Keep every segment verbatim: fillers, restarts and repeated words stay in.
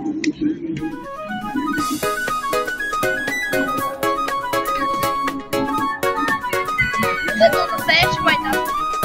Segundo teste vai dar.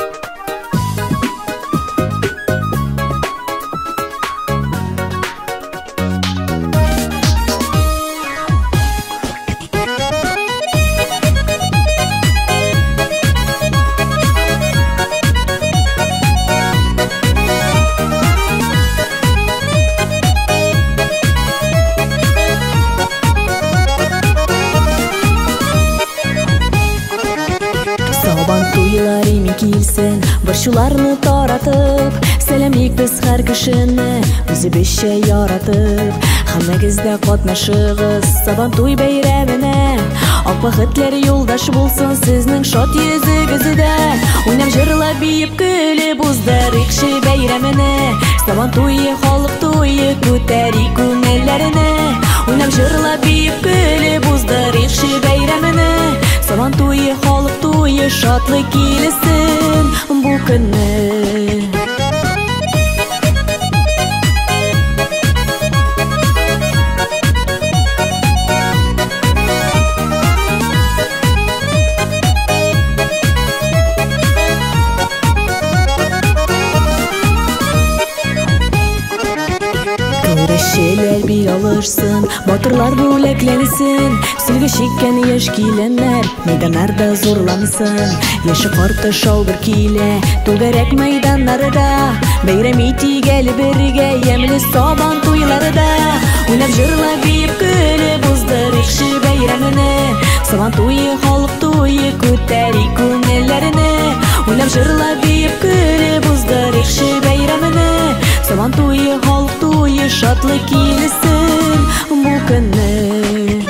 Туйларым килсен, борчуларны таратып, сәламик без һәр кешене үзебезчә яратып. Һәммәгездә катнашыгыз Сабан туй бәйрәменә. Ак бәхетләр юлдаш булсын сезнең шат йөзегездә. Уйнап җырлап биеп көлеп уздырыйк ши бәйрәменә. Сабан туе халык туе күтәрик күңелләренә. Уйнап җырлап биеп көлеп уздырыйк ши бәйрәменә. Сабан туе халык туе шатлык килсен бу көнне. Күрешеләр бир алышсын, батырлар бүләкләнсен. Сөлге чиккән яшь киленнәр мәйданнарда зурлансын. Яшы карты шаугыр килә түгәрәк мәйданнарда. Бәйрәм итигәле бергә ямьле Сабан туйларында. Уйнап җырлап биеп көлеп уздырыйк ши бәйрәменә. Сабан туе халык туе күтәрик күңелләренә. Уйнап җырлап биеп көлеп уздырыйк ши бәйрәменә. Сабан туе халык туе шатлык килсен бу көнне.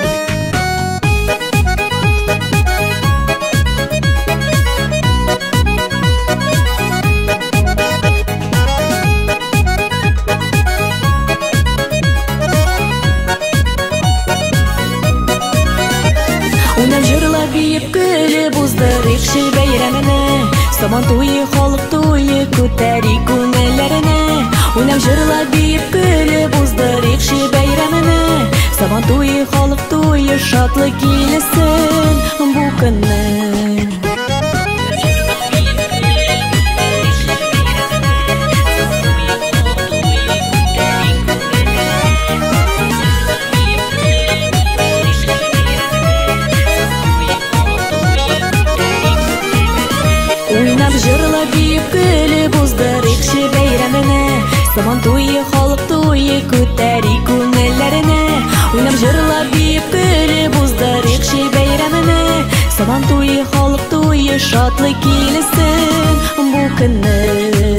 Уйнап җырлап биеп көлеп уздырыйк ши бәйрәменә. Сабан туе халык туе күтәрик күңелләренә. Уйнап җырлап биеп көлеп уздырыйк ши бәйрәменә. Сабан туе халык туе шатлык килсен бу көнне. Уйнап җырлап биеп көлеп уздырыйк ши бәйрәменә. Сабан туе халык туе күтәрик күңелләренә. Уйнап җырлап биеп көлеп уздырыйк ши бәйрәменә. Сабан туе халык туе шатлык килсен бу көнне.